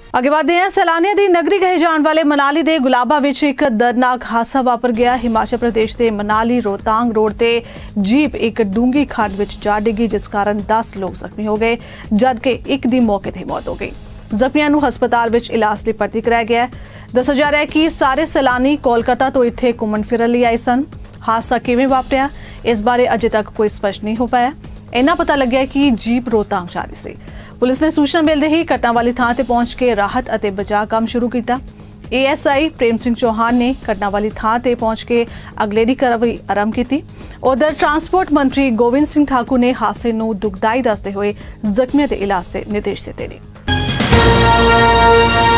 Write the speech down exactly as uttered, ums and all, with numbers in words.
ਅੱਗੇ ਵਧਦੇ ਹਾਂ। ਸੈਲਾਨੀਆਂ ਦੀ ਨਗਰੀ ਕਹੇ ਜਾਣ ਵਾਲੇ ਮਨਾਲੀ ਦੇ ਗੁਲਾਬਾ ਵਿੱਚ ਇੱਕ ਦਰਦਨਾਕ ਹਾਦਸਾ ਵਾਪਰ ਗਿਆ। ਹਿਮਾਚਲ ਪ੍ਰਦੇਸ਼ ਦੇ ਮਨਾਲੀ ਰੋਹਤਾਂਗ ਰੋਡ ਤੇ ਜੀਪ ਇੱਕ ਡੂੰਗੀ ਖੱਡ ਵਿੱਚ ਜਾ ਡਿੱਗੀ, ਜਿਸ ਕਾਰਨ ਦਸ ਲੋਕ ਜ਼ਖਮੀ ਹੋ ਗਏ, ਜਦਕਿ ਇੱਕ ਦੀ ਮੌਕੇ ਤੇ ਮੌਤ ਹੋ ਗਈ। ਜ਼ਖਮੀਆਂ ਨੂੰ ਹਸਪਤਾਲ ਵਿੱਚ ਇਲਾਜ ਲਈ ਭਰਤੀ ਕਰਾਇਆ ਗਿਆ। ਦੱਸਿਆ ਜਾ ਰਿਹਾ ਹੈ ਕਿ ਸਾਰੇ ਸੈਲਾਨੀ ਕੋਲਕਾਤਾ ਤੋਂ ਇੱਥੇ ਘੁੰਮਣ ਫਿਰਨ ਲਈ ਆਏ ਸਨ। ਹਾਦਸਾ ਕਿਵੇਂ ਵਾਪਰਿਆ, ਇਸ ਬਾਰੇ ਅਜੇ ਤੱਕ ਕੋਈ ਸਪਸ਼ਟ ਨਹੀਂ ਹੋ ਪਾਇਆ। ਇੰਨਾ ਪਤਾ ਲੱਗਿਆ ਕਿ ਜੀਪ ਰੋਹਤਾਂਗ ਜਾ ਰਹੀ ਸੀ। पुलिस ने सूचना मिलते ही घटना वाली थां ते पहुंच के राहत और बचाव काम शुरू किया। A S I Prem Singh Chauhan ने घटना वाली थां ते पहुंच के अगलेरी कार्रवाई आरंभ की। उधर ट्रांसपोर्ट मंत्री गोविंद सिंह ठाकुर ने हादसे को दुखदाई दसते हुए जख्मियों के इलाज के निर्देश दिते।